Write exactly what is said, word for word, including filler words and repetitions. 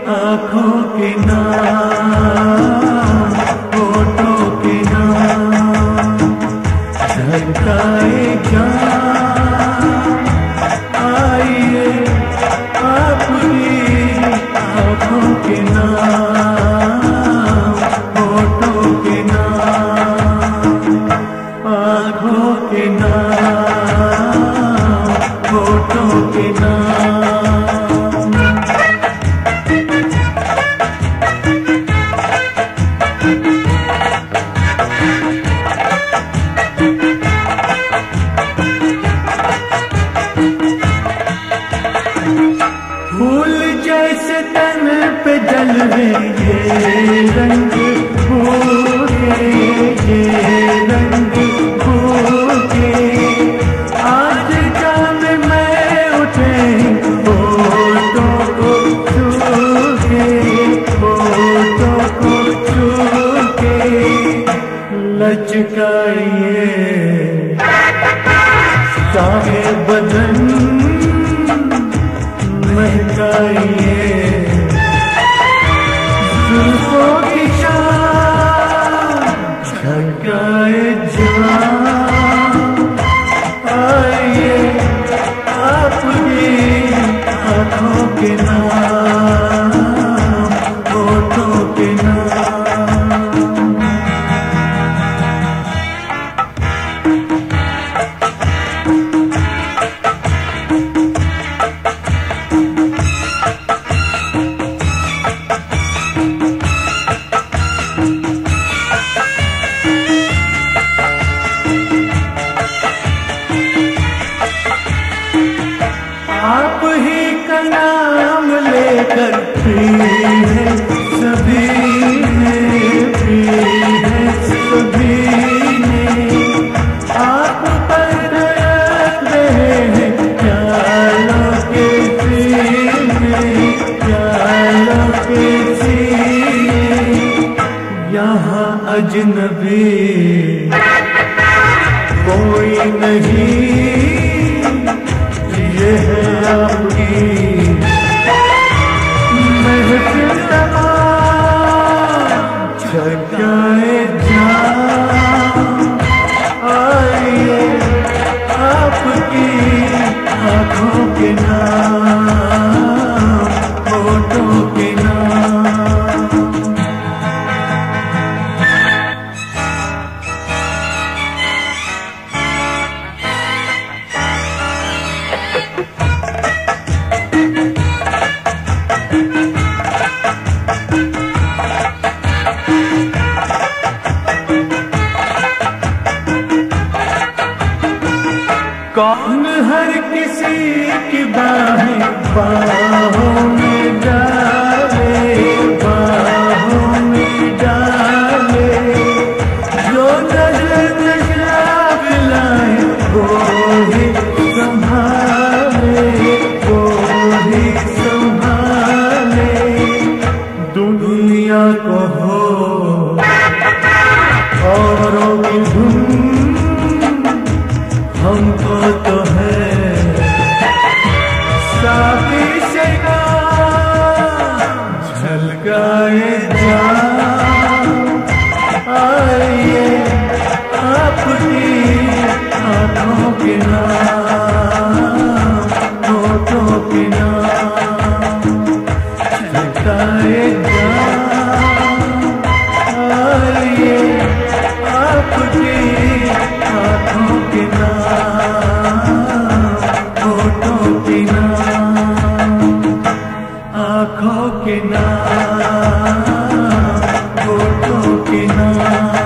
आँखों के नाम, होठों के नाम, झलकाए जान आइए आपकी आँखों के नाम, होठों के नाम, आँखों के नाम, होठों के नाम। फूल जैसे तन पे जलवे ये रंग फूके, ये रंग फूके, आज जान में उठे होठों को छूके, होठों को छूके, लचकाइए सारे बदन, महकाइए जुल्फों की शान, झलकाए जान आइए आपकी आँखों के नाम, होठों के नाम। आप ही का नाम लेकर पी है सभी ने, पी है सभी ने, आप पर धड़क रहे हैं प्यालों के सीने, प्यालों के सीने, यहाँ अजनबी कोई नहीं, ये है आपकी महफिल तमाम, झलकाए जान आइए आपकी आँखों के नाम, होठों के नाम। कौन हर किसी की बाहें बाहों में डाले, बाहों में डाले, जो नजर नजर लाए वो ही संभाले, वो ही संभाले, दुनिया को हो औरों की धुन, हमको तो है साथी से झलकाए जान आइए आपकी आँखों के नाम, होठों के नाम, झलकाए जान आइए आपकी आँखों के नाम, होठों के नाम, आँखों के नाम, होठों के नाम।